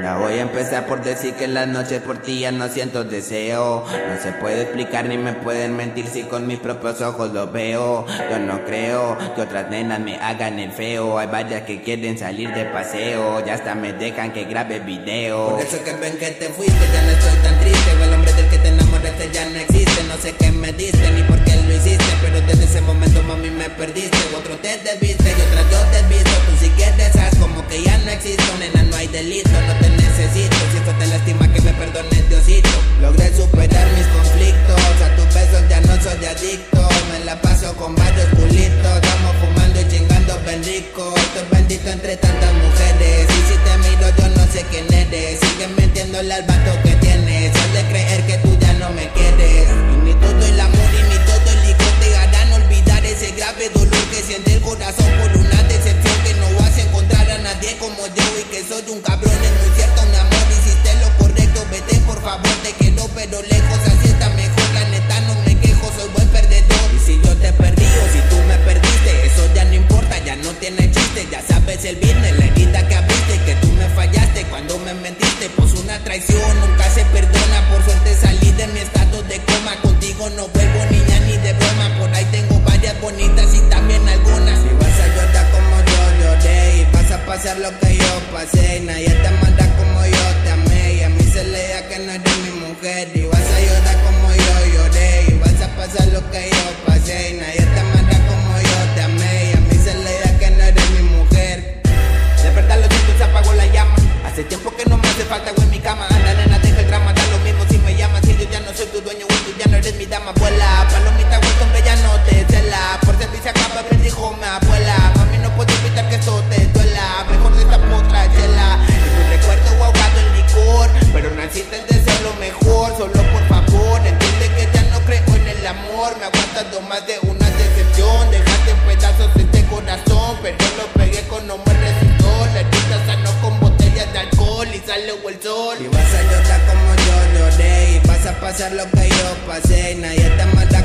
Ya voy a empezar por decir que en las noches por ti ya no siento deseo. No se puede explicar ni me pueden mentir si con mis propios ojos lo veo. Yo no creo que otras nenas me hagan el feo. Hay varias que quieren salir de paseo, ya hasta me dejan que grabe video. Por eso que ven que te fuiste, ya no estoy tan triste. El hombre del que te enamoraste ya no existe. No sé qué me diste ni por qué lo hiciste, pero desde ese momento mami me perdiste. Otro te desviste y otra yo te he visto. Tú si quieres haz como que ya no existo. Nena, no hay delito, no te necesito. Si esto te lastima que me perdones, Diosito. Logré superar mis conflictos, a tus besos ya no soy adicto. Me la paso con varios culitos, estamos fumando y chingando bien rico. Estoy bendito entre tantas mujeres, y si te miro yo no sé quién eres. Sigue mintiéndole al vato que tienes, has de creer que tú ya no me quieres. Y ni todo el amor y ni todo el licor te harán olvidar ese grave dolor que siente el corazón por una decepción que no vas a encontrar a nadie como yo. Y que soy un cabrón, es muy cierto mi amor, hiciste lo correcto, vete por favor, te quiero pero lejos, así está mejor, la neta no me quejo, soy buen perdedor. Y si yo te perdí o si tú me perdiste, eso ya no importa, ya no tiene chiste. Ya sabes el viernes, la herida que abriste, que tú me fallaste cuando me mentiste. Pues una traición nunca se perdona, por suerte salí de mi estado de coma. Contigo no vuelvo niña ni de broma, por ahí tengo varias bonitas y también algunas. Si vas a llorar como yo lloré, y vas a pasar lo que yo pasé, y nadie te manda como yo te amé, y a mí se le da que no eres mi mujer. Y vas a llorar como yo lloré, y vas a pasar lo que yo pasé, y nadie te manda como yo te amé, y a mí se le da que no eres mi mujer. De verdad lo siento, se apagó la llama. Hace tiempo que no me hace falta algo en mi cama. Anda nena, deja el drama, da lo mismo si me llamas. Si yo ya no soy tu dueño, o tú ya no eres mi dama. Vuela, palomita, vuelto, hombre, ya no te cela. Por servir se acaba, me dijo mi abuela. Mami, no puedo evitar que esto te duela. Mejor de esta otra chela. Y tu recuerdo ahogado en licor, pero naciste el deseo lo mejor. Solo por favor, entiende que ya no creo en el amor. Me ha aguantado más de una decepción. Dejaste en pedazos este corazón, pero lo pegué con no me resultó. La herida sanó con botellas de alcohol y sale el sol. Y vas a llorar como yo lloré, y vas a pasar lo que yo pasé, y nadie te manda